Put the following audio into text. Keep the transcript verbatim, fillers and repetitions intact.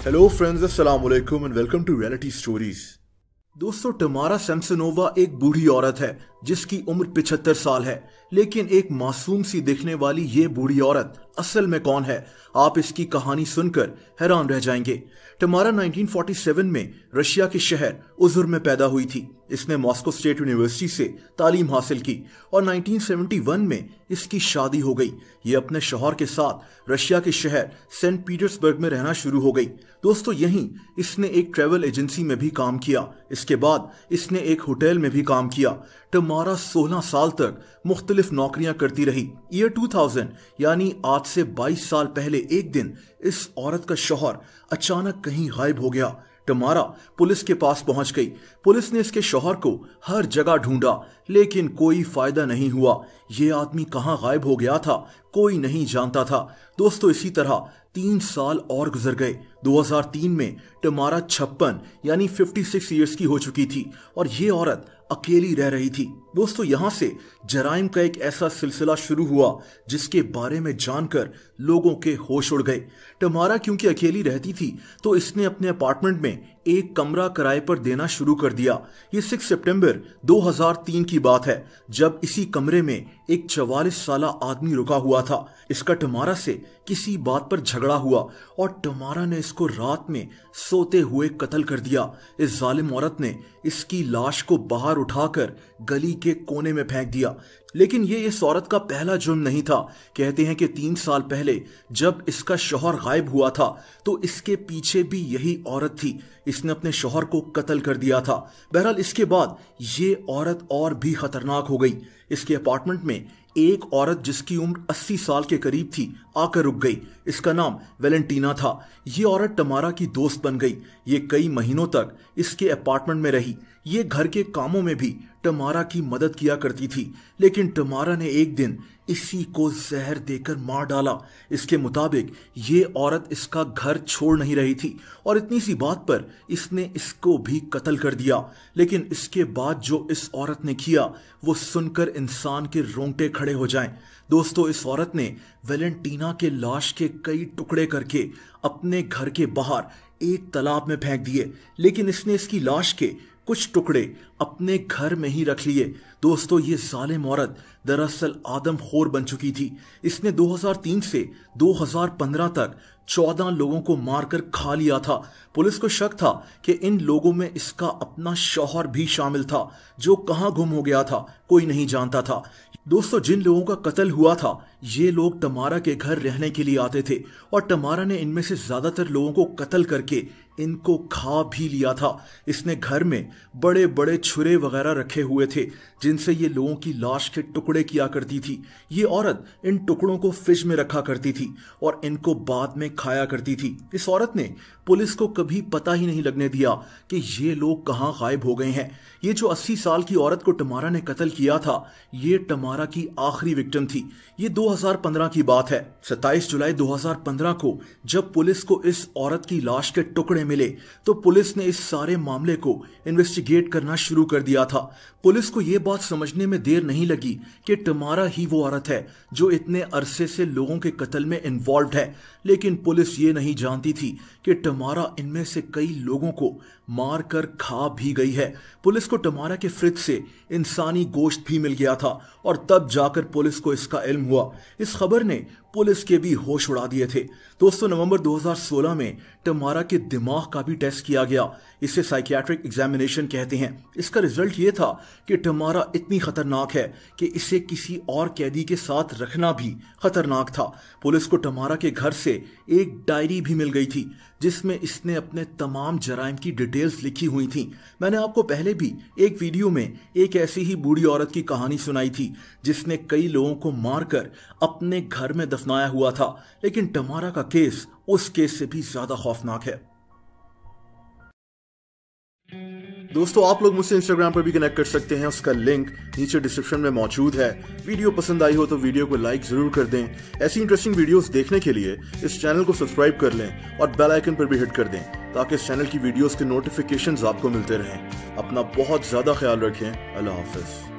Hello friends, अस्सलाम वालेकुम and welcome to reality stories. दोस्तों, टमारा सैमसनोवा एक बूढ़ी औरत है जिसकी उम्र पचहत्तर साल है, लेकिन एक मासूम सी दिखने वाली ये बूढ़ी औरत असल में कौन है, आप इसकी कहानी सुनकर हैरान रह जाएंगे। टमारा उन्नीस सौ सैंतालीस में रशिया के शहर उजुर में पैदा हुई थी। इसने मॉस्को स्टेट यूनिवर्सिटी से तालीम हासिल की और उन्नीस सौ इकहत्तर में इसकी शादी हो गई। ये अपने शौहर के साथ रशिया के शहर सेंट पीटर्सबर्ग में रहना शुरू हो गई। दोस्तों, यहीं इसने एक ट्रैवल एजेंसी में भी काम किया। इसके बाद इसने एक होटल में भी काम किया। टमारा सोलह साल तक मुख्तलिफ नौकरियां करती रही। ईयर दो हज़ार यानी आज से बाईस साल पहले एक दिन इस औरत का शौहर अचानक कहीं गायब हो गया। टमारा पुलिस के पास पहुंच गई। पुलिस ने इसके शौहर को हर जगह ढूंढा, लेकिन कोई फायदा नहीं हुआ। ये आदमी कहां गायब हो गया था कोई नहीं जानता था। दोस्तों, इसी तरह तीन साल और गुजर गए। दो हज़ार तीन में टमारा छप्पन यानी छप्पन इयर्स की हो चुकी थी और ये औरत अकेली रह रही थी। दोस्तों, यहां से जराइम का एक ऐसा सिलसिला शुरू हुआ जिसके बारे में जानकर लोगों के होश उड़ गए। टमारा क्योंकि अकेली रहती थी तो इसने अपने अपार्टमेंट में एक कमरा किराए पर देना शुरू कर दिया। ये छह सितंबर दो हज़ार तीन की बात है, जब इसी कमरे में एक चवालीस साल आदमी रुका हुआ था। इसका टमारा से किसी बात पर झगड़ा हुआ और टमारा ने इसको रात में सोते हुए कत्ल कर दिया। इस जालिम औरत ने इसकी लाश को बाहर उठाकर गली के कोने में फेंक दिया। लेकिन ये इस औरत का पहला जुर्म नहीं था। कहते हैं कि तीन साल पहले जब इसका शौहर गायब हुआ था तो इसके पीछे भी यही औरत थी। इसने अपने शौहर को कत्ल कर दिया था। बहरहाल इसके बाद ये औरत और भी खतरनाक हो गई। इसके अपार्टमेंट में एक औरत जिसकी उम्र अस्सी साल के करीब थी आकर रुक गई। इसका नाम वेलेंटीना था। ये औरत टमारा की दोस्त बन गई। ये कई महीनों तक इसके अपार्टमेंट में रही। ये घर के कामों में भी टमारा की मदद किया करती थी, लेकिन टमारा ने एक दिन इसी को जहर देकर मार डाला। इसके मुताबिक ये औरत इसका घर छोड़ नहीं रही थी और इतनी सी बात पर इसने इसको भी कत्ल कर दिया। लेकिन इसके बाद जो इस औरत ने किया वो सुनकर इंसान के रोंगटे खड़े हो जाएं। दोस्तों, इस औरत ने वेलेंटीना के लाश के कई टुकड़े करके अपने घर के बाहर एक तालाब में फेंक दिए, लेकिन इसने इसकी लाश के कुछ टुकड़े अपने घर में ही रख लिए। दोस्तों, ये जालिम औरत दरअसल आदमखोर बन चुकी थी। इसने दो हज़ार तीन से दो हज़ार पंद्रह तक चौदह लोगों को मारकर खा लिया था। पुलिस को शक था कि इन लोगों में इसका अपना शौहर भी शामिल था, जो कहां गुम हो गया था कोई नहीं जानता था। दोस्तों, जिन लोगों का कत्ल हुआ था ये लोग टमारा के घर रहने के लिए आते थे और टमारा ने इनमें से ज्यादातर लोगों को कत्ल करके इनको खा भी लिया था। इसने घर में बड़े बड़े छुरे वगैरह रखे हुए थे जिनसे ये लोगों की लाश के टुकड़े किया करती थी। ये औरत इन टुकड़ों को फ्रिज में रखा करती थी और इनको बाद में खाया करती थी। इस औरत ने पुलिस को कभी पता ही नहीं लगने दिया कि ये लोग कहां गायब हो गए हैं। ये जो अस्सी साल की औरत को टमारा ने कत्ल किया था ये टमारा की आखिरी विक्टिम थी। ये दो हज़ार पंद्रह की बात है। सत्ताईस जुलाई दो हज़ार पंद्रह को जब पुलिस को इस औरत की लाश के टुकड़े मिले तो पुलिस ने इस सारे मामले को इन्वेस्टिगेट करना शुरू कर दिया था। पुलिस को यह बात समझने में देर नहीं लगी कि टमारा ही वो औरत है जो इतने अरसे से लोगों के कत्ल में इन्वॉल्व है, लेकिन पुलिस ये नहीं जानती थी कि टमारा इनमें से कई लोगों को मारकर खा भी गई है। पुलिस को टमारा के फ्रिज से इंसानी गोश्त भी मिल गया था और तब जाकर पुलिस को इसका इल्म हुआ। इस खबर ने पुलिस के भी होश उड़ा दिए थे। दोस्तों, नवंबर दो हज़ार सोलह में टमारा के दिमाग का भी टेस्ट किया गया। इसे साइकियाट्रिक एग्जामिनेशन कहते हैं। इसका रिजल्ट ये था कि टमारा इतनी खतरनाक है कि इसे किसी और कैदी के साथ रखना भी खतरनाक था। पुलिस को टमारा के घर से एक डायरी भी मिल गई थी जिसमें इसने अपने तमाम जराइम की डिटेल्स लिखी हुई थी। मैंने आपको पहले भी एक वीडियो में एक ऐसी ही बूढ़ी औरत की कहानी सुनाई थी जिसने कई लोगों को मारकर अपने घर में दफनाया हुआ था, लेकिन टमारा का केस उस केस से भी ज्यादा खौफनाक है। दोस्तों, आप लोग मुझसे इंस्टाग्राम पर भी कनेक्ट कर सकते हैं। उसका लिंक नीचे डिस्क्रिप्शन में मौजूद है। वीडियो पसंद आई हो तो वीडियो को लाइक जरूर कर दें। ऐसी इंटरेस्टिंग वीडियोस देखने के लिए इस चैनल को सब्सक्राइब कर लें और बेल आइकन पर भी हिट कर दें ताकि इस चैनल की वीडियोस के नोटिफिकेशंस आपको मिलते रहें। अपना बहुत ज्यादा ख्याल रखें। अल्लाह हाफिज।